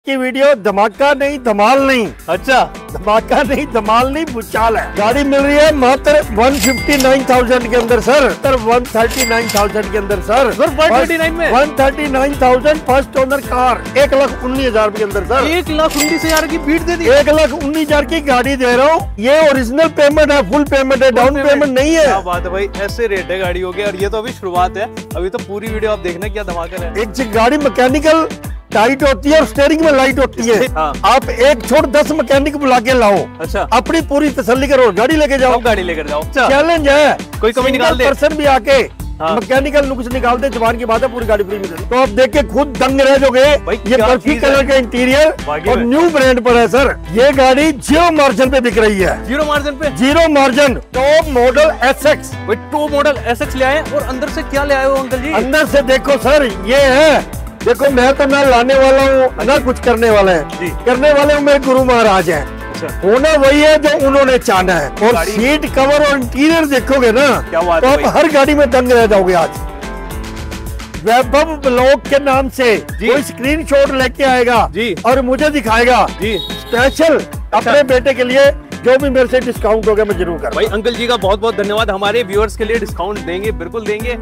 की वीडियो धमाका नहीं धमाल नहीं। अच्छा, धमाका नहीं धमाल नहीं, भूचाल है। गाड़ी मिल रही है मात्र 159,000 के अंदर सर, 139,000 के अंदर सर, 139 में 139,000 फर्स्ट ओनर कार, 1,19,000 के अंदर सर। 1,19,000 की बीट दे दी। 1,19,000 की गाड़ी दे रहा हूँ। ये ओरिजिनल पेमेंट है, फुल पेमेंट है, डाउन पेमेंट नहीं है। क्या बात है भाई, ऐसे रेट है गाड़ी हो गया। और ये तो अभी शुरुआत है, अभी तो पूरी वीडियो आप देखना क्या धमाका है। एक गाड़ी मैकेनिकल टाइट होती है और स्टीयरिंग में लाइट होती है। हाँ। आप एक छोड़ 10 मैकेनिक बुला के लाओ। अच्छा, अपनी पूरी तसल्ली करो, गाड़ी लेके जाओ। गाड़ी लेकर जाओ। अच्छा, चैलेंज है, कोई कमी निकाल दे। पर्सन भी आके हाँ। मैकेनिकल नुक्स निकाल दे, जवान की बात है, पूरी गाड़ी फ्री मिलेगी। तो आप देख के खुद दंग रह जाओगे। ये बर्फी कलर का इंटीरियर और न्यू ब्रांड पर है सर। ये गाड़ी 0 मार्जिन पे बिक रही है। 0 मार्जिन पे, 0 margin. Top model SX। Top model SX ले आए। और अंदर से क्या ले आए हो अंकल जी? अंदर से देखो सर, ये है, देखो मैं तो ना लाने वाला हूँ ना कुछ करने वाला है। करने वाले मेरे गुरु महाराज है। अच्छा। होना वही है जो उन्होंने चाहा है। और सीट कवर और इंटीरियर देखोगे ना, क्या बात तो है आप हर गाड़ी में दंग रह जाओगे। आज वैभव ब्लॉग के नाम से कोई स्क्रीनशॉट लेके आएगा जी, और मुझे दिखाएगा जी, स्पेशल अपने बेटे के लिए जो भी मेरे से डिस्काउंट होगा मैं जरूर करूंगा। भाई अंकल जी का बहुत बहुत धन्यवाद। हमारे व्यूअर्स के लिए डिस्काउंट देंगे, बिल्कुल देंगे।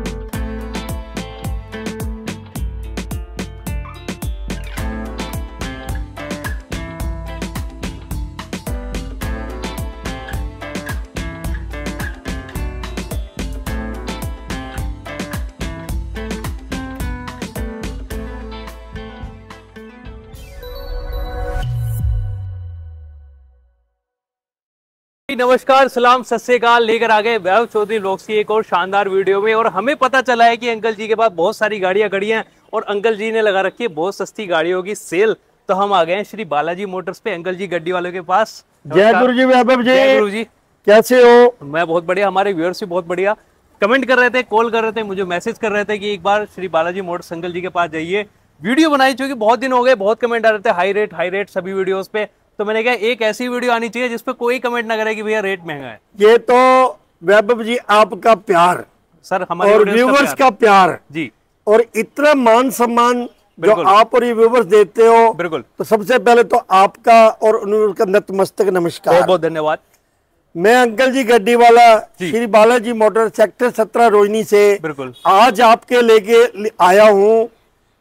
नमस्कार, सलाम, सत श्री अकाल। लेकर आ गए वैभव चौधरी व्लॉग्स की एक और शानदार वीडियो में। और हमें पता चला है कि अंकल जी के पास बहुत सारी गाड़ियां खड़ी हैं और अंकल जी ने लगा रखी है बहुत सस्ती गाड़ियों की सेल। तो हम आ गए हैं श्री बालाजी मोटर्स पे, अंकल जी गड्डी वालों के पास। जय गुरु जी, वैभव जी। जय गुरु जी, कैसे हो? मैं बहुत बढ़िया, हमारे व्यूअर्स भी बहुत बढ़िया। कमेंट कर रहे थे, कॉल कर रहे थे, मुझे मैसेज कर रहे थे कि एक बार श्री बालाजी मोटर्स अंकल जी के पास जाइए, वीडियो बनाई, क्योंकि बहुत दिन हो गए, बहुत कमेंट आ रहे थे हाई रेट सभी वीडियोस पे। तो मैंने कहा एक ऐसी वीडियो आनी चाहिए जिसपे कोई कमेंट ना करे कि भैया रेट महंगा है। ये तो वैभव जी आपका प्यार सर, हमारे और व्यूवर्स का प्यार जी, और इतना मान सम्मान जो आप और व्यूवर्स देते हो, बिल्कुल। तो सबसे पहले तो आपका और उनका नतमस्तक नमस्कार, बहुत बहुत धन्यवाद। मैं अंकल जी गड्डी वाला श्री बालाजी मोटर सेक्टर 17 रोहिणी से बिल्कुल आज आपके लेके आया हूँ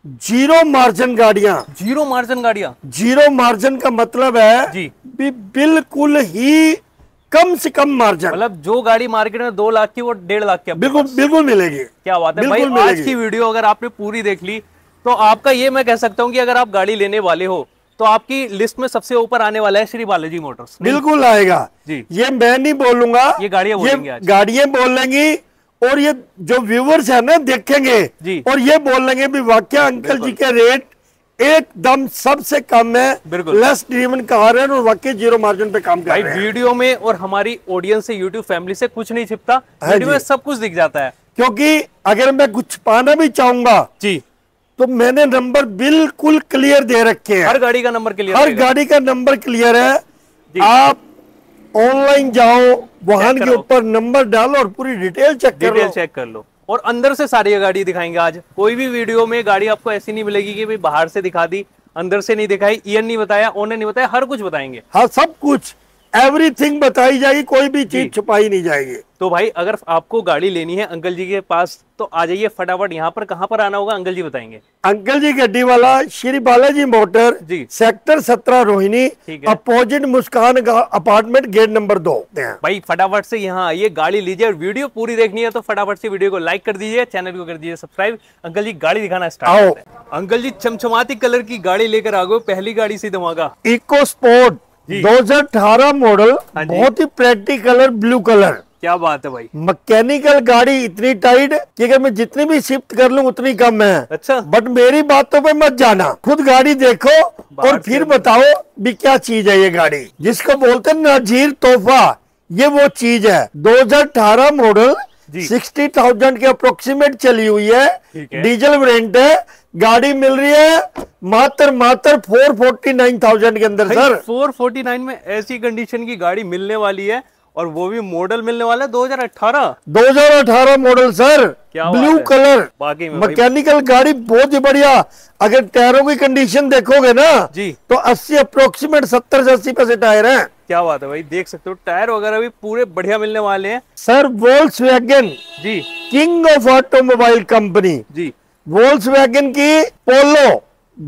0 मार्जिन गाड़ियां। 0 मार्जिन गाड़ियां। 0 मार्जिन का मतलब है जी, बिल्कुल ही कम से कम मार्जिन। मतलब जो गाड़ी मार्केट में 2 लाख की वो 1.5 लाख की बिल्कुल बिल्कुल मिलेगी। क्या बात है भाई। आज की वीडियो अगर आपने पूरी देख ली तो आपका ये मैं कह सकता हूँ कि अगर आप गाड़ी लेने वाले हो तो आपकी लिस्ट में सबसे ऊपर आने वाला है श्री बालाजी मोटर्स। बिल्कुल आएगा जी। ये मैं नहीं बोलूंगा, ये गाड़ियां बोलेंगी आज। गाड़ियां बोलेंगी और ये जो व्यूवर्स है ना देखेंगे जी, और ये बोलेंगे भी वाकई अंकल जी के रेट एकदम सबसे कम है, लेस ड्रीवन कार है और वाकई 0 मार्जिन पे काम कर रहे हैं। वीडियो में और हमारी ऑडियंस से, यूट्यूब फैमिली से कुछ नहीं छिपता, वीडियो में सब कुछ दिख जाता है। क्योंकि अगर मैं कुछ पाना भी चाहूंगा जी तो मैंने नंबर बिल्कुल क्लियर दे रखे हैं। हर गाड़ी का नंबर क्लियर, हर गाड़ी का नंबर क्लियर है। आप ऑनलाइन जाओ, वाहन के ऊपर नंबर डालो और पूरी डिटेल चेक कर लो। और अंदर से सारी गाड़ी दिखाएंगे आज। कोई भी वीडियो में गाड़ी आपको ऐसी नहीं मिलेगी कि भाई बाहर से दिखा दी, अंदर से नहीं दिखाई, ईयर नहीं बताया, ओनर नहीं बताया, हर कुछ बताएंगे। हाँ, सब कुछ, एवरीथिंग बताई जाएगी, कोई भी चीज छुपाई नहीं जाएगी। तो भाई अगर आपको गाड़ी लेनी है अंकल जी के पास तो आ जाइए फटाफट। यहाँ पर कहाँ पर आना होगा अंकल जी बताएंगे। अंकल जी गड्डी वाला Shri Balaji motor ji, sector 17 Rohini, opposite Muskan apartment, gate number 2। भाई फटाफट से यहाँ आइए, गाड़ी लीजिए। और वीडियो पूरी देखनी है तो फटाफट से वीडियो को लाइक कर दीजिए, चैनल को कर दीजिए सब्सक्राइब। अंकल जी गाड़ी दिखाना स्टार्ट। अंकल जी चमचमाती कलर की गाड़ी लेकर आ गए, पहली गाड़ी से धमाका। इको स्पोर्ट 2018 मॉडल, बहुत ही प्रैक्टिकल ब्लू कलर। क्या बात है भाई। मैकेनिकल गाड़ी इतनी टाइट कि अगर मैं जितनी भी शिफ्ट कर लूं उतनी कम है। अच्छा, बट मेरी बातों पे मत जाना, खुद गाड़ी देखो और फिर बताओ भी क्या चीज है ये गाड़ी। जिसको बोलते हैं नाजीर तोहफा, ये वो चीज है। 2018 मॉडल, 60,000 के अप्रोक्सीमेट चली हुई है, डीजल वेरिएंट है। गाड़ी मिल रही है मात्र 449,000 के अंदर सर। 449 में ऐसी कंडीशन की गाड़ी मिलने वाली है। और वो भी मॉडल मिलने वाला है 2018 मॉडल सर, ब्लू कलर, बाकी में मैकेनिकल गाड़ी बहुत ही बढ़िया। अगर टायरों की कंडीशन देखोगे ना जी तो 80 अप्रोक्सीमेट 70 से 80% टायर हैं। क्या बात है भाई, देख सकते हो टायर वगैरह भी पूरे बढ़िया मिलने वाले हैं sir. Volkswagen ji, king of automobile company, ji Volkswagen की पोलो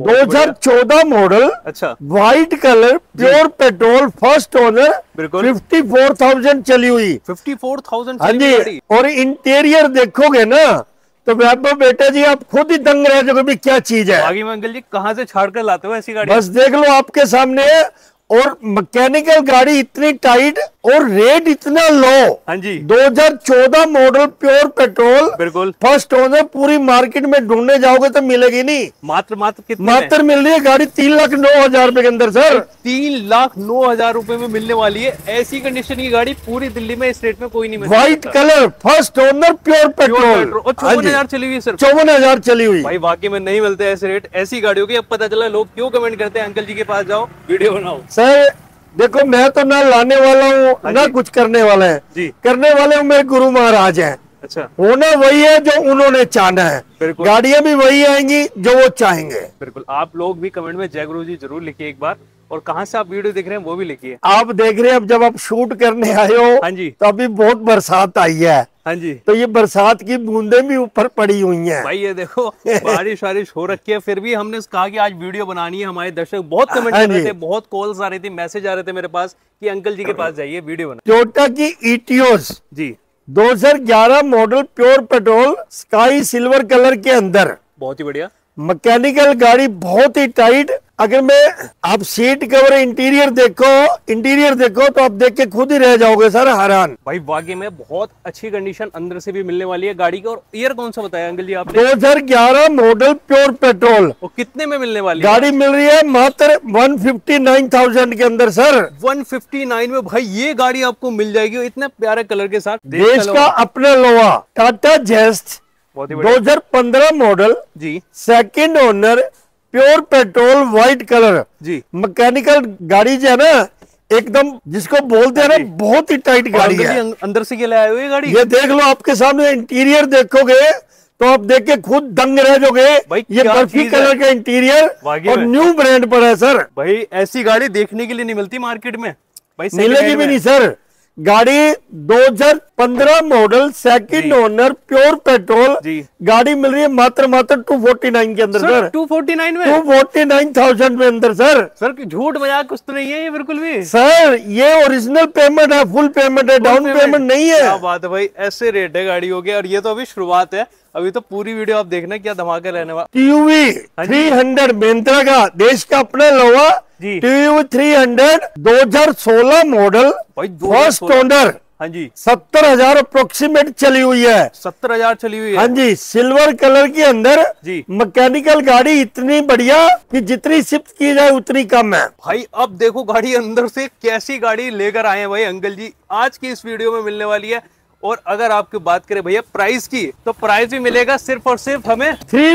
2014 मॉडल, अच्छा white colour, pure petrol, first owner, बिल्कुल 54,000 चली हुई। 54,000 हाँ जी। और इंटीरियर देखोगे ना तो वैभव बेटा जी आप खुद ही दंग रह जाओगे भी क्या चीज है। आगे में अंकल जी कहाँ से छाड़ कर लाते हो ऐसी गाड़ी? बस देख लो आपके सामने। और मैकेनिकल गाड़ी इतनी टाइट और रेट इतना लो। हाँ जी, 2014 मॉडल, प्योर पेट्रोल, बिल्कुल फर्स्ट ओनर। पूरी मार्केट में ढूंढने जाओगे तो मिलेगी नहीं। मात्र कितने मात्र मिल रही है गाड़ी 3,09,000 रुपए के अंदर सर। 3,09,000 रुपए में मिलने वाली है। ऐसी कंडीशन की गाड़ी पूरी दिल्ली में इस रेट में कोई नहीं मिलता। White colour, first owner, pure petrol, और 54,000 चली हुई सर। 54,000 चली हुई भाई वाकई में नहीं मिलते ऐसे रेट ऐसी गाड़ियों के। अब पता चला लोग क्यों कमेंट करते हैं अंकल जी के पास जाओ वीडियो बनाओ। सर देखो मैं तो ना लाने वाला हूँ ना कुछ करने वाला है जी। करने वाले हूँ मेरे गुरु महाराज हैं। अच्छा, होना वही है जो उन्होंने चाहना है। बिल्कुल। गाड़ियां भी वही आएंगी जो वो चाहेंगे। बिल्कुल। आप लोग भी कमेंट में जय गुरु जी जरूर लिखिए एक बार, और कहाँ से आप वीडियो देख रहे हैं वो भी लिखिए। आप देख रहे हैं अब जब आप शूट करने आए हो हाँ जी, तो अभी बहुत बरसात आई है। हाँ जी, तो ये बरसात की बूंदें भी ऊपर पड़ी हुई हैं। भाई ये देखो बारिश हो रखी है, फिर भी हमने कहा कि आज वीडियो बनानी है। हमारे दर्शक बहुत कमेंट कर रहे थे, बहुत कॉल्स आ रही थी, मैसेज आ रहे थे मेरे पास कि अंकल जी के पास जाइए वीडियो बना। टोयोटा की Etios ji 2011 model, pure petrol, sky silver colour के अंदर, बहुत ही बढ़िया मैकेनिकल गाड़ी, बहुत ही टाइट। अगर मैं आप सीट कवर, इंटीरियर देखो तो आप देख के खुद ही रह जाओगे सर हैरान। भाई वाकई में बहुत अच्छी कंडीशन अंदर से भी मिलने वाली है गाड़ी की। और ईयर कौन सा बताया अंकल जी आपने? 2011 मॉडल, प्योर पेट्रोल। और कितने में मिलने वाली गाड़ी मिल रही है मात्र 159,000 के अंदर सर। 159 में भाई ये गाड़ी आपको मिल जाएगी इतने प्यारे कलर के साथ। देश का अपना लोहा टाटा जेस्ट 2015 मॉडल जी, second owner, pure petrol, white colour ji. Mechanical गाड़ी जो है ना एकदम जिसको बोलते हैं ना बहुत ही टाइट गाड़ी है। अंदर से क्या लाए हुए गाड़ी? ये देख लो आपके सामने इंटीरियर देखोगे तो आप देख के खुद दंग रह जाओगे। ये बर्फी कलर का इंटीरियर और न्यू ब्रांड पर है सर। भाई ऐसी गाड़ी देखने के लिए नहीं मिलती मार्केट में भाई, मिलेगी भी नहीं सर। गाड़ी 2015 model, second owner, pure petrol ji. गाड़ी मिल रही है मात्र 249 के अंदर सर। 249 में, 249,000 में अंदर सर। सर झूठ मजाक कुछ तो नहीं है ये बिल्कुल भी सर। ये ओरिजिनल पेमेंट है, फुल पेमेंट है, डाउन पेमेंट नहीं है। क्या बात है भाई, ऐसे रेट है गाड़ियों के। और ये तो अभी शुरुआत है, अभी तो पूरी वीडियो आप देखना क्या धमाका रहने वाला। टीयूवी 300 महिंद्रा का, देश का अपना लोहा टीयूवी 300 2016 मॉडल, फर्स्ट ओनर। हाँ जी, 70,000 अप्रोक्सीमेट चली हुई है। 70,000 चली हुई है। हाँ जी, सिल्वर कलर के अंदर जी। मैकेनिकल गाड़ी इतनी बढ़िया कि जितनी शिफ्ट की जाए उतनी कम है। भाई अब देखो गाड़ी अंदर से कैसी गाड़ी लेकर आए हैं भाई अंकल जी, आज की इस वीडियो में मिलने वाली है। और अगर आपकी बात करें भैया प्राइस की, तो प्राइस भी मिलेगा सिर्फ और सिर्फ हमें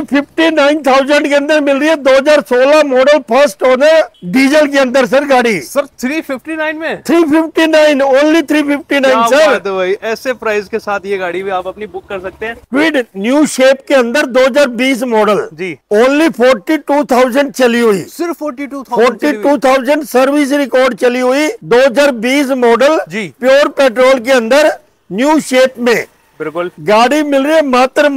359,000 के अंदर मिल रही है। 2016 मॉडल, फर्स्ट ओनर, डीजल के अंदर सर गाड़ी। सर 359 में, 359 ओनली 359 सर। तो भाई ऐसे प्राइस के साथ ये गाड़ी भी आप अपनी बुक कर सकते हैं। क्विड न्यू शेप के अंदर 2020 मॉडल जी, ओनली 42,000 चली हुई। सिर्फ 42,000 सर्विस रिकॉर्ड चली हुई। 2020 मॉडल जी, प्योर पेट्रोल के अंदर न्यू शेप में बिल्कुल गाड़ी मिल रही है मात्र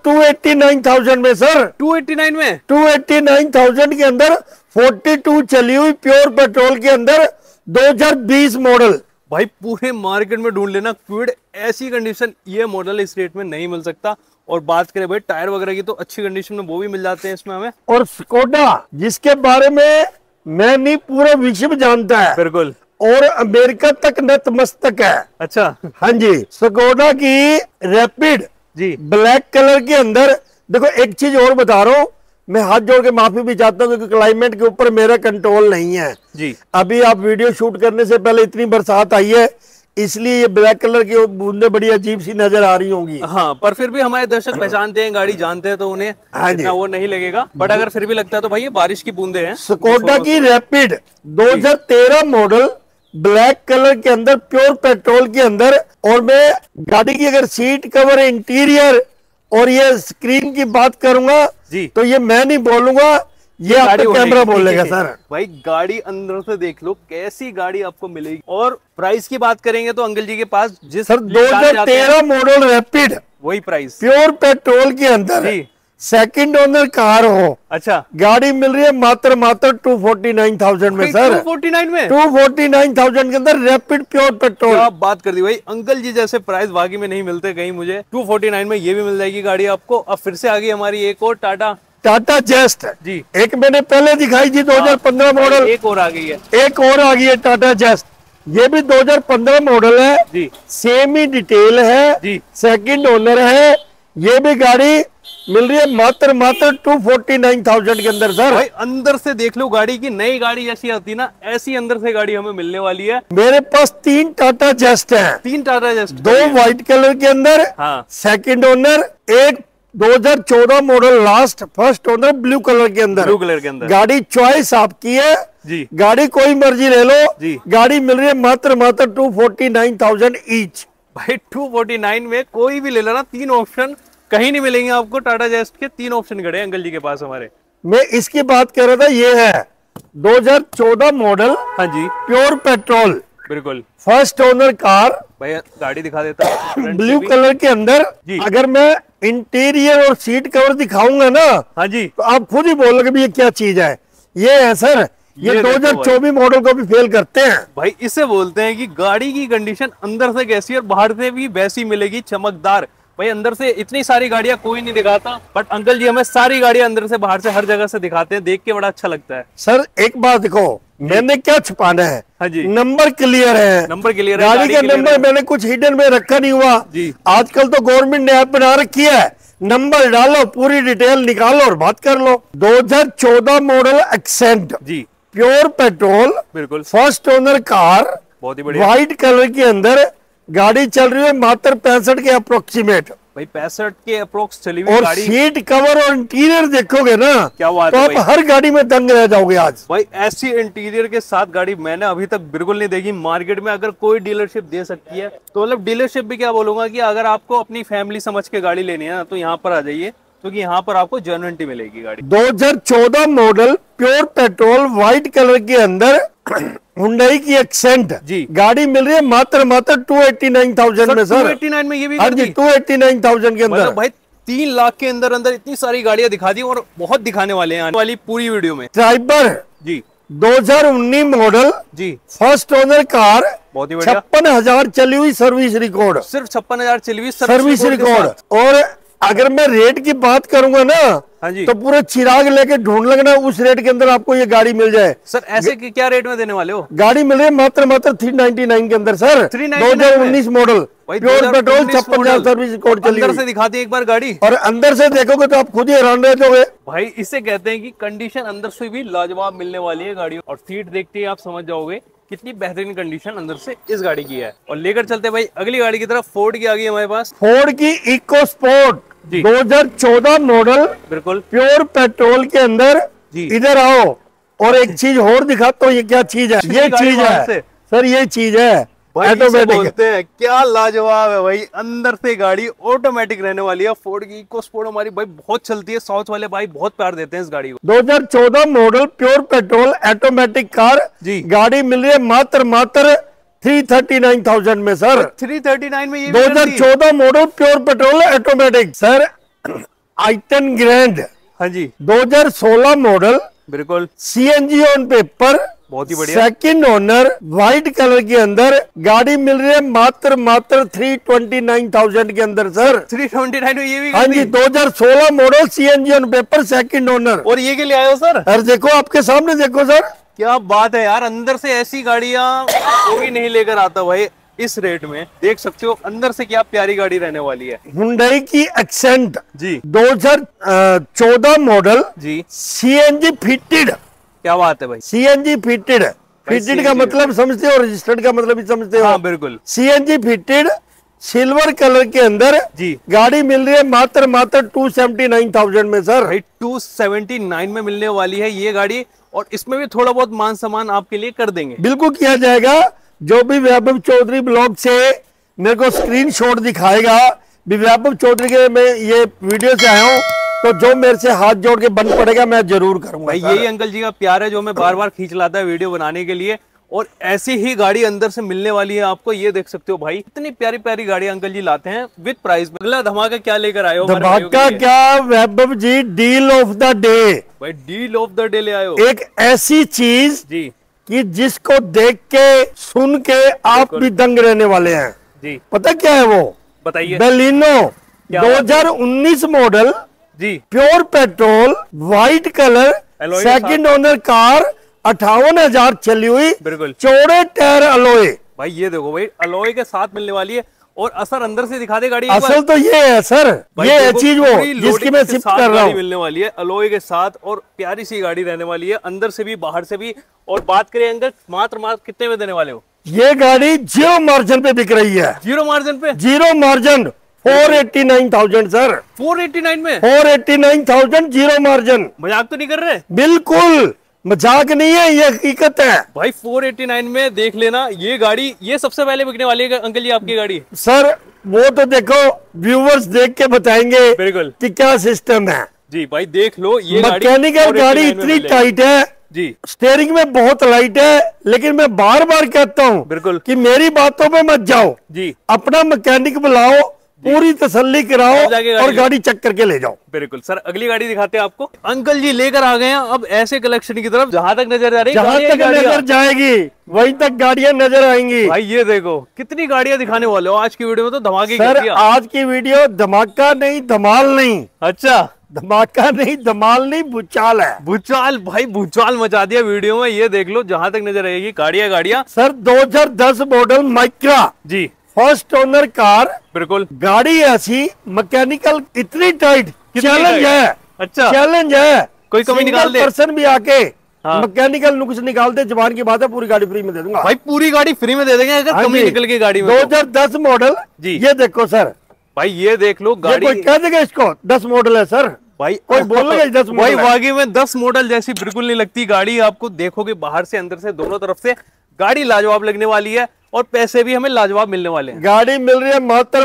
289,000 में सर। 289 में, 289,000 के अंदर 42 चली हुई प्योर पेट्रोल के अंदर 2020 मॉडल। भाई पूरे मार्केट में ढूंढ लेना क्विड, ऐसी कंडीशन ये मॉडल इस रेट में नहीं मिल सकता। और बात करें भाई टायर वगैरह की तो अच्छी कंडीशन में वो भी मिल जाते हैं इसमें हमें। और स्कोडा जिसके बारे में मैं नहीं पूरा विश्व जानता है, बिल्कुल, और अमेरिका तक नतमस्तक है। अच्छा, हाँ जी, स्कोडा की रैपिड जी, ब्लैक कलर के अंदर। देखो एक चीज और बता रहा हूँ, मैं हाथ जोड़ के माफी भी चाहता हूँ क्योंकि क्लाइमेट के ऊपर मेरा कंट्रोल नहीं है जी। अभी आप वीडियो शूट करने से पहले इतनी बरसात आई है, इसलिए ये ब्लैक कलर की बूंदें बड़ी अजीब सी नजर आ रही होंगी। हाँ, पर फिर भी हमारे दर्शक पहचानते हैं, गाड़ी जानते हैं, तो उन्हें इतना वो नहीं लगेगा। बट अगर फिर भी लगता है तो भाई ये बारिश की बूंदे हैं। स्कोडा की रैपिड 2013 मॉडल, ब्लैक कलर के अंदर, प्योर पेट्रोल के अंदर। और मैं गाड़ी की अगर सीट कवर, इंटीरियर और ये स्क्रीन की बात करूंगा जी, तो ये मैं नहीं बोलूंगा, ये आपका कैमरा बोलेगा सर। भाई गाड़ी अंदर से देख लो कैसी गाड़ी आपको मिलेगी। और प्राइस की बात करेंगे तो अंकल जी के पास जिस सर 2013 मॉडल रैपिड, वही प्राइस, प्योर पेट्रोल के अंदर, सेकंड ओनर कार हो। अच्छा, गाड़ी मिल रही है मात्र 249,000 में सर। 249 में, 249,000 के अंदर रैपिड प्योर पेट्रोल। क्या बात कर दी भाई, अंकल जी जैसे प्राइस बाकी में नहीं मिलते कहीं मुझे। 249 में ये भी मिल जाएगी गाड़ी आपको। अब फिर से आ गई हमारी एक और टाटा जेस्ट जी। एक मैंने पहले दिखाई थी 2015 मॉडल, एक और आ गई है, एक और आ गई है टाटा जेस्ट। ये भी 2015 मॉडल है जी, सेम ही डिटेल है जी, सेकंड ओनर है। ये भी गाड़ी मिल रही है मात्र 249,000 के अंदर सर। भाई अंदर से देख लो गाड़ी की, नई गाड़ी जैसी आती ना ऐसी अंदर से गाड़ी हमें मिलने वाली है। मेरे पास 3 टाटा जेस्ट हैं, 3 टाटा जेस्ट, 2 व्हाइट कलर के अंदर, हाँ, सेकंड ओनर, एक 2014 model last first owner blue colour के अंदर। ब्लू कलर के अंदर गाड़ी चॉइस आपकी है जी, गाड़ी कोई मर्जी ले लो जी। गाड़ी मिल रही है मात्र 249,000 ईच। भाई 249 में कोई भी ले लेना, 3 ऑप्शन कहीं नहीं मिलेंगे आपको। टाटा जेस्ट के 3 ऑप्शन खड़े हैं अंकल जी के पास हमारे। मैं इसकी बात कर रहा था, ये है 2014 मॉडल, हाँ जी, प्योर पेट्रोल, बिल्कुल फर्स्ट ओनर कार, भाई गाड़ी दिखा देता हूं ब्लू कलर के अंदर। अगर मैं इंटीरियर और सीट कवर दिखाऊंगा ना, हाँ जी, तो आप खुद ही बोलोगे भी ये क्या चीज है। ये है सर, ये 2024 मॉडल को भी फेल करते हैं भाई। इसे बोलते हैं कि गाड़ी की कंडीशन अंदर से कैसी है और बाहर से भी वैसी मिलेगी, चमकदार। भाई अंदर से इतनी सारी गाड़ियां कोई नहीं दिखाता, बट अंकल जी हमें सारी गाड़ियां अंदर से बाहर से हर जगह से दिखाते हैं, देख के बड़ा अच्छा लगता है। सर एक बात देखो, मैंने क्या छुपाना है, हाँ जी, नंबर क्लियर है, नंबर क्लियर है, गाड़ी का नंबर मैंने कुछ हिडन में रखा नहीं हुआ जी। आजकल तो गवर्नमेंट ने ऐप बना रखी है, नंबर डालो, पूरी डिटेल निकालो और बात कर लो। 2014 मॉडल एक्सेंट जी, प्योर पेट्रोल, बिल्कुल फर्स्ट ओनर कार, बहुत ही बढ़िया। व्हाइट कलर के अंदर गाड़ी चल रही है मात्र 65 के अप्रोक्सीमेट। भाई 65 के अप्रोक्स चली हुई और गाड़ी। सीट कवर और इंटीरियर देखोगे ना, क्या बात तो है आप भाई, हर गाड़ी में दंग रह जाओगे आज। भाई ऐसी इंटीरियर के साथ गाड़ी मैंने अभी तक बिल्कुल नहीं देखी मार्केट में। अगर कोई डीलरशिप दे सकती है तो मतलब डीलरशिप भी क्या बोलूंगा कि अगर आपको अपनी फैमिली समझ के गाड़ी लेनी है ना तो यहाँ पर आ जाइए, क्योंकि यहाँ पर आपको जेन्युइनिटी मिलेगी गाड़ी। 2014 model pure petrol white colour के अंदर हुंडई की एक्सेंट जी, गाड़ी मिल रही है मात्र 289,000 में सर। 289 में ये भी हाँ जी, 289,000 के अंदर। मतलब भाई 3 लाख के अंदर अंदर इतनी सारी गाड़ियां दिखा दी और बहुत दिखाने वाले हैं आने वाली पूरी वीडियो में। ट्राइबर जी, 2019 मॉडल जी, फर्स्ट ओनर कार, बहुत ही बढ़िया, 56,000 चली हुई सर्विस रिकॉर्ड, सिर्फ 56,000 चली हुई सर्विस रिकॉर्ड। और अगर मैं रेट की बात करूंगा ना, हाँ जी, तो पूरे चिराग लेके ढूंढ लगना उस रेट के अंदर आपको ये गाड़ी मिल जाए। सर ऐसे क्या रेट में देने वाले हो? गाड़ी मिल रही है मात्र 399 के अंदर सर। 2019 model pure petrol, 56,000 service record चली अंदर से दिखाती है एक बार गाड़ी, और अंदर से देखोगे तो आप खुद ही हैरान रह जाओगे। भाई इसे कहते हैं कि कंडीशन अंदर से भी लाजवाब मिलने वाली है गाड़ी। और सीट देखते ही आप समझ जाओगे कितनी बेहतरीन कंडीशन अंदर से इस गाड़ी की है। और लेकर चलते भाई अगली गाड़ी की तरफ। फोर्ड की आ गई हमारे पास, फोर्ड की इको स्पोर्ट 2014 मॉडल, बिल्कुल प्योर पेट्रोल के अंदर जी। इधर आओ और एक चीज और दिखाता हूँ, ये क्या चीज है, ये चीज है सर, ये चीज है ऑटोमेटिक। बोलते हैं क्या लाजवाब है भाई, अंदर से गाड़ी ऑटोमेटिक रहने वाली है। फोर्ड की इको स्पोर्ट हमारी भाई बहुत चलती है, साउथ वाले भाई बहुत प्यार देते हैं इस गाड़ी को। 2014 model pure petrol automatic car जी, गाड़ी मिल रही है मात्र 339,000 में सर। 339 में ये 2014 model pure petrol automatic sir. I ten grand, हाँ जी, 2016 मॉडल, बिल्कुल सीएनजी ऑन पेपर, बहुत ही बढ़िया, सेकंड ओनर, व्हाइट कलर के अंदर गाड़ी मिल रही है मात्र 329,000 के अंदर सर। 329 में ये भी, हाँ जी, 2016 model, CNG on paper, second owner. और ये के लिए आए हो सर? अरे देखो आपके सामने देखो सर, क्या बात है यार, अंदर से ऐसी गाड़ियां कोई नहीं लेकर आता भाई इस रेट में। देख सकते हो अंदर से क्या प्यारी गाड़ी रहने वाली है। हुंडई की एक्सेंट जी, 2014 मॉडल जी, सीएनजी फिटेड। क्या बात है भाई, सीएनजी फिटेड, फिटेड का मतलब समझते हो, रजिस्टर्ड का मतलब भी समझते हो? हाँ बिल्कुल, सीएनजी फिटेड, सिल्वर कलर के अंदर जी, गाड़ी मिल रही है मात्र 279,000 में सर। भाई 279 में मिलने वाली है ये गाड़ी। और इसमें भी थोड़ा बहुत मान सम्मान आपके लिए कर देंगे, बिल्कुल किया जाएगा। जो भी वैभव चौधरी ब्लॉग से मेरे को स्क्रीनशॉट दिखाएगा भी वैभव चौधरी के मैं ये वीडियो से आया हूँ, तो जो मेरे से हाथ जोड़ के बन पड़ेगा मैं जरूर करूंगा। भाई यही अंकल जी का प्यार है जो मैं बार बार खींच लाता है वीडियो बनाने के लिए, और ऐसी ही गाड़ी अंदर से मिलने वाली है आपको। ये देख सकते हो भाई, इतनी प्यारी प्यारी गाड़ी अंकल जी लाते हैं विद प्राइस। अगला धमाका क्या लेकर आए हो? धमाका क्या Vaibhav ji, deal of the day. भाई डील ऑफ द डे ले आए हो, एक ऐसी चीज जी कि जिसको देख के सुन के आप भी दंग रहने वाले हैं जी। पता क्या है वो? बताइए। बेलिनो 2019 मॉडल जी, pure petrol, white colour, alloy के सेकंड ओनर कार, 58,000 चली हुई, बिल्कुल चौड़े टायर अलॉय। भाई ये देखो भाई, अलॉय के साथ मिलने वाली है। और असर अंदर से दिखा दे गाड़ी। असल तो ये है सर, ये है चीज वो जिसकी मैं शिफ्ट कर रहा हूँ। मिलने वाली है अलॉय के साथ, और प्यारी सी गाड़ी रहने वाली है अंदर से भी बाहर से भी। और बात करें अंकल, मात्र कितने में देने वाले हो? ये गाड़ी जीरो मार्जिन पे बिक रही है। जीरो मार्जिन पे? Zero margin 489,000 sir. 489 में? 489,000 जीरो मार्जिन। मजाक तो नहीं कर रहे? बिल्कुल मजाक नहीं है, ये हकीकत है भाई। 489 में देख लेना ये गाड़ी, ये सबसे पहले बिकने वाली है अंकल जी आपकी गाड़ी। सर वो तो देखो व्यूवर्स देख के बताएंगे बिल्कुल कि क्या सिस्टम है जी। भाई देख लो ये मैकेनिकल गाड़ी इतनी टाइट है जी, स्टीयरिंग में बहुत लाइट है, लेकिन मैं बार बार कहता हूँ बिल्कुल कि मेरी बातों पे मत जाओ जी, अपना मैकेनिक बुलाओ, पूरी तसल्ली कराओ और गाड़ी चेक करके ले जाओ। बिल्कुल सर, अगली गाड़ी दिखाते हैं आपको। अंकल जी लेकर आ गए हैं अब ऐसे कलेक्शन की तरफ जहां तक नजर जा रही है, जहां तक नजर जाएगी वहीं तक गाड़ियां नजर आएंगी। भाई ये देखो कितनी गाड़ियां दिखाने वाले हो आज की वीडियो में, तो धमाके सर आज की वीडियो धमाका नहीं धमाल नहीं। अच्छा, धमाका नहीं धमाल नहीं, भूचाल है। भूचाल भाई, भूचाल मचा दिया वीडियो में। ये देख लो जहां तक नजर आएगी गाड़ियां सर 2010 मॉडल माइक्रा जी, फर्स्ट ओनर कार। बिल्कुल गाड़ी ऐसी मैकेनिकल इतनी टाइट, चैलेंज है। अच्छा, चैलेंज है, कोई कमी निकाल दे पर्सन भी आके मैकेनिकल नुक्स निकाल दे, जबान की बात है, पूरी गाड़ी फ्री में दे दूंगा। भाई पूरी गाड़ी फ्री में दे देंगे अगर कमी निकल गई गाड़ी में। 2010 मॉडल जी, ये देखो सर। भाई ये देख लो गाड़ी, कोई कह देगा इसको 10 मॉडल है सर? भाई कोई बोलेगा 10 मॉडल? भाई वाकई में 10 मॉडल जैसी बिल्कुल नहीं लगती गाड़ी। आपको देखोगे बाहर से अंदर से दोनों तरफ से गाड़ी लाजवाब लगने वाली है, और पैसे भी हमें लाजवाब मिलने वाले हैं। गाड़ी मिल रही है मात्र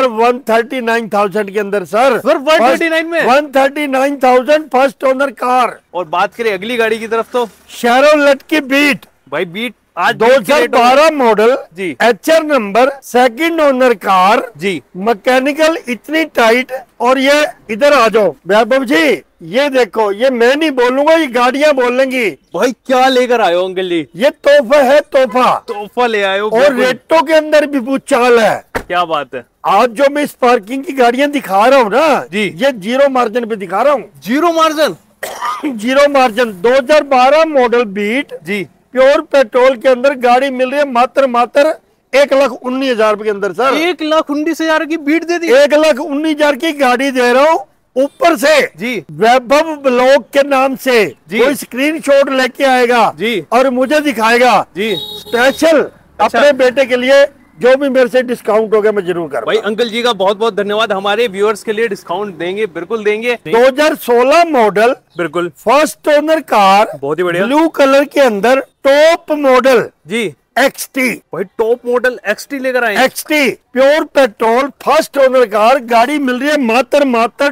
139,000 के अंदर सर। 139 में 139,000 फर्स्ट ओनर कार। और बात करें अगली गाड़ी की तरफ तो शेरोलेट की बीट। भाई बीट आज 2012 मॉडल जी, HR number, second owner car जी, मैकेनिकल इतनी टाइट। और ये इधर आ जाओ वैभव जी, ये देखो, ये मैं नहीं बोलूंगा, ये गाड़ियां बोलेंगी। भाई क्या लेकर आए हो अंकल जी? ये तोहफा है, तोहफा ले आए हो। और रेटों के अंदर भी भूचाल है। क्या बात है। आज जो मैं इस पार्किंग की गाड़ियां दिखा रहा हूँ ना जी, ये जीरो मार्जिन पे दिखा रहा हूँ। Zero margin? Zero margin 2012 model Beat जी, प्योर पेट्रोल के अंदर गाड़ी मिल रही है मात्र 1,19,000 रुपए के अंदर सर। 1,19,000 की बीट दे दी? 1,19,000 की गाड़ी दे रहा हूँ, ऊपर से जी वैभव ब्लॉग के नाम से कोई स्क्रीनशॉट लेके आएगा जी, और मुझे दिखाएगा जी स्पेशल। अच्छा। अपने बेटे के लिए जो भी मेरे से डिस्काउंट होगा मैं जरूर करूंगा। भाई अंकल जी का बहुत बहुत धन्यवाद, हमारे व्यूअर्स के लिए डिस्काउंट देंगे, बिल्कुल देंगे। 2016 मॉडल बिल्कुल फर्स्ट ओनर कार, बहुत ही बढ़िया, ब्लू कलर के अंदर टॉप मॉडल जी, XT। भाई टॉप मॉडल XT लेकर आए। XT pure petrol first owner car, गाड़ी मिल रही है मात्र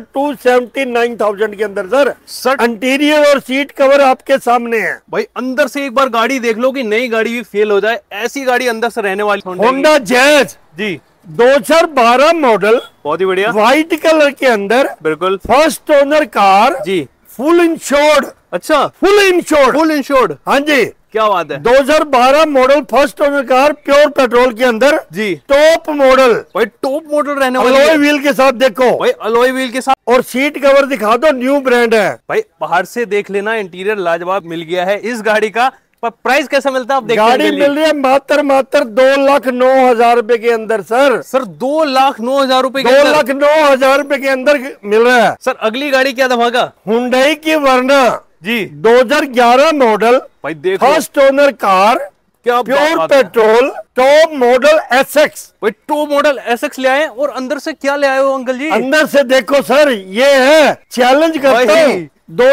279,000 के अंदर सर। इंटीरियर और सीट कवर आपके सामने है। भाई अंदर से एक बार गाड़ी देख लो कि नई गाड़ी भी फेल हो जाए, ऐसी गाड़ी अंदर से रहने वाली। होंडा जैज जी, 2012 मॉडल, बहुत ही बढ़िया, व्हाइट कलर के अंदर, बिल्कुल फर्स्ट ओनर कार जी, फुल इंश्योर्ड। अच्छा, फुल इंश्योर्ड, हाँ जी, क्या बात है। 2012 model first owner car, pure petrol के अंदर जी, टॉप मॉडल। भाई टॉप मॉडल रहने वाली अलॉय व्हील के साथ देखो भाई, अलॉय व्हील के साथ, और सीट कवर दिखा दो, न्यू ब्रांड है। भाई बाहर से देख लेना, इंटीरियर लाजवाब मिल गया है इस गाड़ी का। पर प्राइस कैसा मिलता है आप देखते हैं? गाड़ी मिल रही है मात्र 2,09,000 रुपए के अंदर सर। 2,09,000 रुपए, 2,09,000 रुपए के अंदर मिल रहा है सर। अगली गाड़ी क्या धमाका? हुंडई की वर्ना जी, 2011 मॉडल, भाई देखो फर्स्ट ओनर कार, क्या pure petrol, top model SX। भाई टॉप मॉडल SX ले आए, और अंदर से क्या ले आए हो अंकल जी? अंदर से देखो सर, ये है चैलेंज करता हूँ।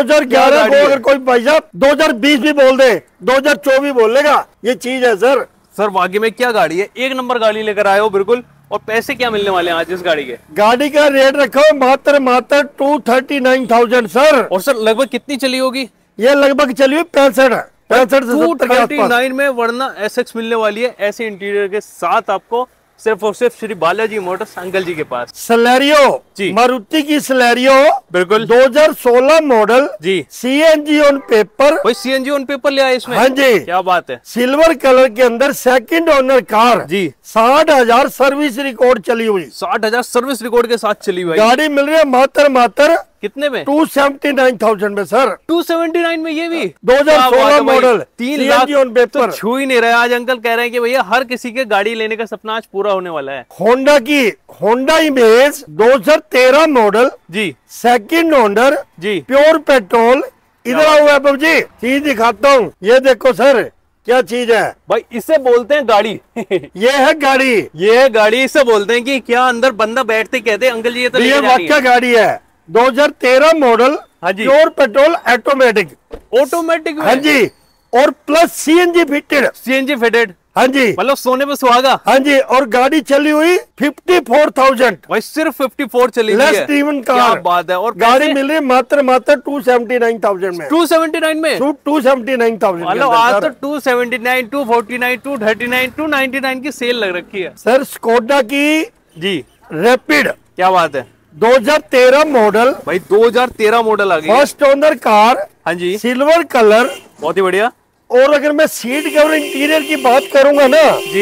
2011 को अगर कोई भाई साहब 2020 भी बोल दे, 2024 बोलेगा, ये चीज है सर। सर वाकई में क्या गाड़ी है, एक नंबर गाड़ी लेकर आए हो बिल्कुल। और पैसे क्या मिलने वाले हैं आज इस गाड़ी के? गाड़ी का रेट रखो मात्र 239,000 सर। और सर लगभग कितनी चली होगी? ये लगभग चली हुई 65 से 70 के आसपास। 239 में वर्ना एसएक्स मिलने वाली है ऐसे इंटीरियर के साथ आपको, सिर्फ और सिर्फ श्री बालाजी मोटर्स अंकल जी के पास। सलेरियो जी, मारुति की सलेरियो बिल्कुल 2016 मॉडल जी, सीएनजी ऑन पेपर। भाई सीएनजी ऑन पेपर ले आए इसमें? हाँ जी, क्या बात है। सिल्वर कलर के अंदर सेकंड ओनर कार जी, 60,000 सर्विस रिकॉर्ड चली हुई। 60,000 सर्विस रिकॉर्ड के साथ चली हुई गाड़ी मिल रही है मात्र कितने में? 279,000 में सर। 279 में ये भी 2016 मॉडल 3 लाख ऑन पेपर तो छू ही नहीं रहे। आज अंकल कह रहे हैं कि भैया हर किसी के गाड़ी लेने का सपना आज पूरा होने वाला है। होंडा इमेज 2013 मॉडल जी, सेकंड ओनर जी, प्योर पेट्रोल। इधर आओ वैभव जी, चीज दिखाता हूँ। ये देखो सर क्या चीज है भाई, इसे बोलते हैं गाड़ी। ये है गाड़ी, ये है गाड़ी। इसे बोलते हैं कि क्या अंदर बंदा बैठते कहते हैं अंकल जी ये तो ये लेके जानी है। वाकई गाड़ी है 2013 मॉडल हाँ जी, प्योर पेट्रोल ऑटोमेटिक। हाँ जी, और plus CNG fitted. CNG fitted. हाँ जी, मतलब सोने पे सुहागा। हाँ जी, और गाड़ी चली हुई 54,000। भाई सिर्फ 54 चली हुई लेस है। ड्रिवन क्या कार। बात है। और गाड़ी मिल रही है मात्र 279,000 में। 279 में 279,000 मतलब आज तो 279, 249, 239, 299 की सेल लग रखी है सर। स्कोडा की जी, रैपिड क्या बात है। 2013 मॉडल भाई 2013 मॉडल आ गई। First owner car. हाँ जी, सिल्वर कलर, बहुत ही बढ़िया। और अगर मैं सीट कवर इंटीरियर की बात करूंगा ना जी,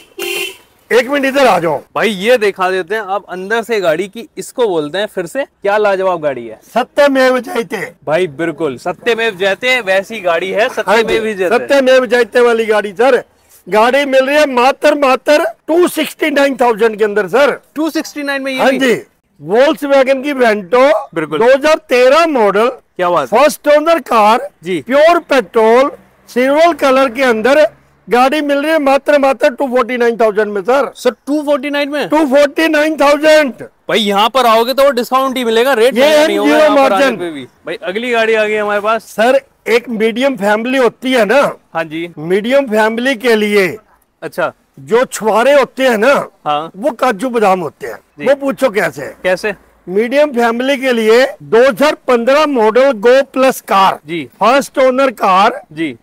एक मिनट इधर आ जाओ भाई ये दिखा देते हैं आप अंदर से गाड़ी की। इसको बोलते हैं फिर से, क्या लाजवाब गाड़ी है। सत्यमेव जयते। भाई बिल्कुल सत्यमेव जयते वैसी गाड़ी है। सत्यमेव ही जयते। सत्यमेव जयते वाली गाड़ी सर। गाड़ी मिल रही है मात्र 269,000 के अंदर सर। 269 में ये हाँ भी? जी, वोल्क्सवैगन की वेंटो बिल्कुल 2013 मॉडल, क्या बात है। फर्स्ट ओनर कार जी, प्योर पेट्रोल सिल्वर कलर के अंदर। गाड़ी मिल रही है मात्र 249,000 में सर। सर 249 में 249,000। भाई यहाँ पर आओगे तो डिस्काउंट ही मिलेगा, रेट ये नहीं होगा zero यहाँ पर margin। आने पे भी। भाई अगली गाड़ी आ गई हमारे पास सर एक मीडियम फैमिली होती है ना, हाँ जी, मीडियम फैमिली के लिए अच्छा, जो छुआरे होते हैं ना, हाँ वो काजू बादाम होते हैं। वो पूछो कैसे? कैसे? मीडियम फैमिली के लिए 2015 मॉडल गो प्लस कार जी, फर्स्ट ओनर कार जी,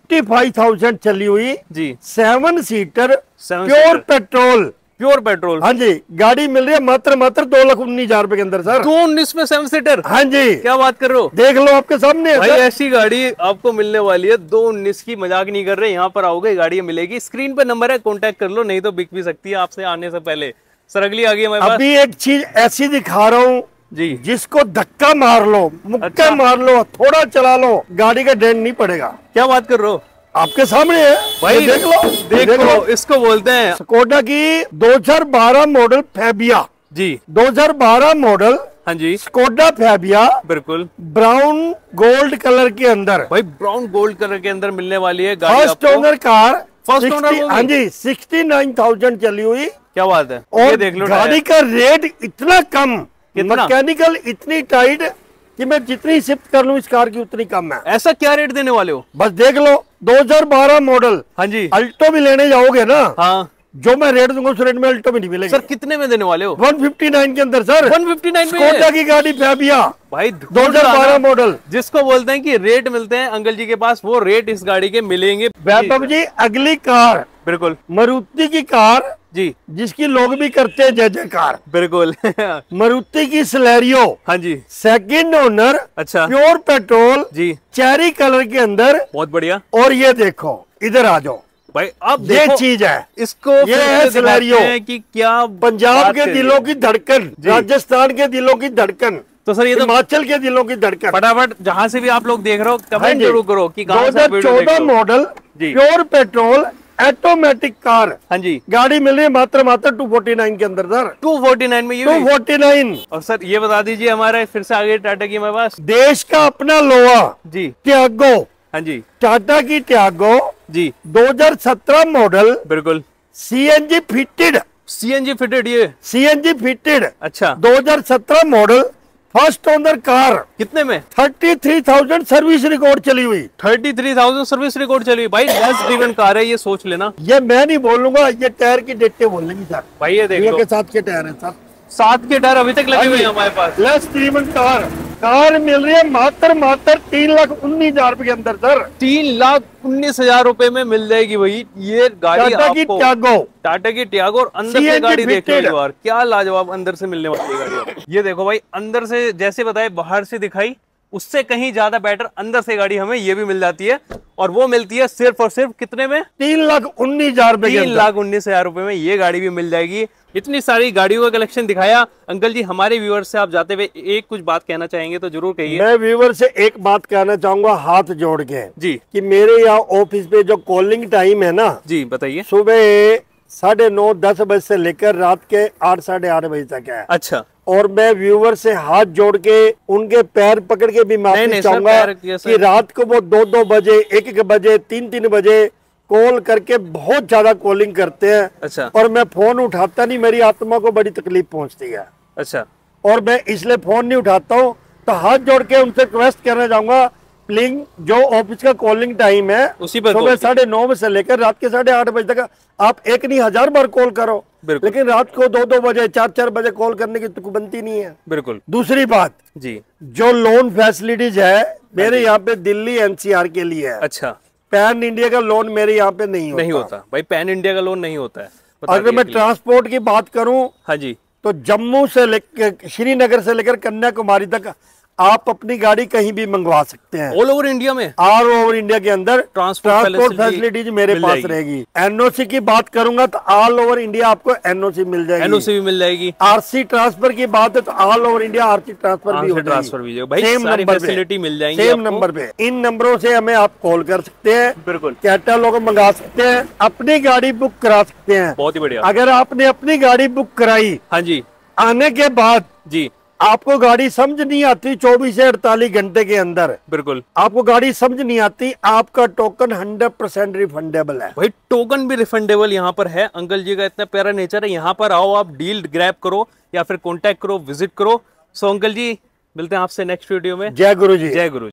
55,000 चली हुई जी, 7 seater 7 pure seater. Petrol. Pure petrol. हाँ जी, गाड़ी मिल रही है मात्र 2,19,000 रुपए के अंदर सर। 219 में 7 सीटर। हाँ जी, क्या बात कर रहे हो? देख लो आपके सामने है भाई सर। ऐसी गाड़ी आपको मिलने वाली है 219 की, मजाक नहीं कर रहे। यहाँ पर आओगे गाड़ी मिलेगी, स्क्रीन पे नंबर है, कांटेक्ट कर लो, नहीं तो बिक भी सकती है आपसे आने से पहले। सर अगली आ गई हमारे पास। अभी एक चीज ऐसी दिखा रहा हूँ जी, जिसको धक्का मार लो, मुक्का अच्छा। मार लो, थोड़ा चला लो, गाड़ी का डेंट नहीं पड़ेगा। क्या बात कर रहे हो? आपके सामने है भाई ये देख लो, देख लो, इसको बोलते हैं स्कोडा की 2012 मॉडल फैबिया। जी, 2012 मॉडल हाँ जी, स्कोडा फैबिया बिल्कुल। ब्राउन गोल्ड कलर के अंदर, भाई ब्राउन गोल्ड कलर के अंदर मिलने वाली है गाड़ी फर्स्ट आपको। Owner car. फर्स्ट ओनर होगी? हाँ जी, 69,000 चली हुई। क्या बात है। और ये देख लो गाड़ी का रेट इतना कम, कितना? मैकेनिकल इतनी टाइट कि मैं जितनी शिफ्ट कर लूं इस कार की उतनी कम है। ऐसा क्या रेट देने वाले हो? बस देख लो, 2012 मॉडल हाँ जी, अल्टो भी लेने जाओगे ना, हाँ जो मैं रेट दूंगा उस रेट में अल्टो भी नहीं मिलेगी। सर कितने में देने वाले हो? 159 के अंदर सर। 159 में स्कोडा की गाड़ी फैबिया भाई 2012 मॉडल। जिसको बोलते हैं कि रेट मिलते हैं अंकल जी के पास, वो रेट इस गाड़ी के मिलेंगे। वैभव जी अगली कार बिल्कुल मारुति की कार, जी, जिसकी लोग भी करते हैं जय जयकार। बिल्कुल। मारुति की सलेरियो हाँ जी, सेकंड ओनर, अच्छा प्योर पेट्रोल, जी, चेरी कलर के अंदर। बहुत बढ़िया। और ये देखो, इधर आ जाओ, भाई अब ये देखो चीज है, इसको ये फिर है से दिखाते सिनेरियो। हैं कि क्या पंजाब बात के करी दिलों है। की धड़कन, राजस्थान के दिलों की धड़कन, तो सर ये तो हिमाचल के दिलों की धड़कन। फटाफट जहां से भी आप लोग देख रहे हो हाँ कमेंट जी। जरूर करो कि कहां से आप वीडियो देख 2014 रहे हो। मॉडल जी। Pure petrol automatic car. हाँ जी, गाड़ी मिल रही है मात्र 249 के अंदर सर। 249 में ये भी। 249। और सर ये बता दीजिए हमारे फिर से आगे टाटा की हमारे पास। देश का अपना लोहा जी, त्यागो, हाँ जी, टाटा की त्यागो जी, 2017 मॉडल बिल्कुल। CNG fitted. सीएनजी फिटेड ये? सीएनजी फिटेड अच्छा, 2017 मॉडल फर्स्ट ओनर कार, कितने में? 33,000 सर्विस रिकॉर्ड चली हुई। 33,000 सर्विस रिकॉर्ड चली हुई भाई। लेस ड्रिवन कार है ये, सोच लेना। ये मैं नहीं बोलूंगा, ये टायर की डेटे बोलेंगी सर। भाई ये देख लो, के साथ के टायर है सर, 7 के टायर अभी तक लगे हुए हैं हमारे पास। लेस ड्रिवन कार मिल रही है मात्र 3,19,000 रुपए के अंदर सर। 3,19,000 रुपए में मिल जाएगी भाई ये गाड़ी आपको। टाटा की टियागो और अंदर से गाड़ी देखो एक बार, क्या लाजवाब अंदर से मिलने वाली गाड़ी। ये देखो भाई, अंदर से जैसे बताए बाहर से दिखाई, उससे कहीं ज्यादा बेटर अंदर से गाड़ी हमें ये भी मिल जाती है। और वो मिलती है सिर्फ और सिर्फ कितने में? 3,19,000 रुपए। 3,19,000 रुपए में ये गाड़ी भी मिल जाएगी। इतनी सारी गाड़ियों का कलेक्शन दिखाया अंकल जी। हमारे व्यूअर से आप जाते हुए एक कुछ बात कहना चाहेंगे तो जरूर कहिए। मैं व्यूअर से एक बात कहना चाहूंगा हाथ जोड़ के जी, कि मेरे यहाँ ऑफिस पे जो कॉलिंग टाइम है ना जी बताइए, सुबह 9:30-10 बजे से लेकर रात के 8 साढ़े 8 बजे तक है। अच्छा। और मैं व्यूअर से हाथ जोड़ के उनके पैर पकड़ के भी माफी चाहूंगा कि रात को वो 2-2 बजे 1-1 बजे 3-3 बजे कॉल करके बहुत ज्यादा कॉलिंग करते हैं। अच्छा। और मैं फोन उठाता नहीं, मेरी आत्मा को बड़ी तकलीफ पहुंचती है। अच्छा। और मैं इसलिए फोन नहीं उठाता हूँ। तो हाथ जोड़ के उनसे रिक्वेस्ट करना चाहूंगा, प्लीज जो ऑफिस का कॉलिंग टाइम है उसी पर सुबह 9:30 बजे से लेकर रात के 8:30 बजे तक आप एक नहीं 1000 बार कॉल करो, लेकिन रात को 2-2 बजे 4-4 बजे कॉल करने की तो बनती नहीं है। बिल्कुल। दूसरी बात जी, जो लोन फैसिलिटीज है मेरे यहाँ पे दिल्ली NCR के लिए है। अच्छा। पैन इंडिया का लोन मेरे यहाँ पे नहीं होता भाई, पैन इंडिया का लोन नहीं होता है। अगर मैं ट्रांसपोर्ट की बात करूं, हाँ जी, तो जम्मू से लेकर श्रीनगर से लेकर कन्याकुमारी तक आप अपनी गाड़ी कहीं भी मंगवा सकते हैं। ऑल ओवर इंडिया में, ऑल ओवर इंडिया के अंदर ट्रांसपोर्ट फैसिलिटीज मेरे पास रहेगी। NOC की बात करूंगा तो ऑल ओवर इंडिया आपको NOC मिल जाएगी। NOC भी मिल जाएगी। RC ट्रांसफर की बात है तो all over India RC transfer भी हो जाएगी। भाई सारी फैसिलिटी मिल जाएगी सेम नंबर पे। इन नंबरों से हमें आप कॉल कर सकते हैं, बिल्कुल कैटलॉग मंगा सकते हैं, अपनी गाड़ी बुक करा सकते हैं। बहुत ही बढ़िया। अगर आपने अपनी गाड़ी बुक कराई, हाँ जी, आने के बाद जी आपको गाड़ी समझ नहीं आती 24 से 48 घंटे के अंदर, बिल्कुल आपको गाड़ी समझ नहीं आती, आपका टोकन 100% रिफंडेबल है। भाई टोकन भी रिफंडेबल यहाँ पर है। अंकल जी का इतना प्यारा नेचर है, यहाँ पर आओ, आप डील ग्रैब करो या फिर कॉन्टेक्ट करो, विजिट करो। सो अंकल जी मिलते हैं आपसे नेक्स्ट वीडियो में। जय गुरु जी। जय गुरु।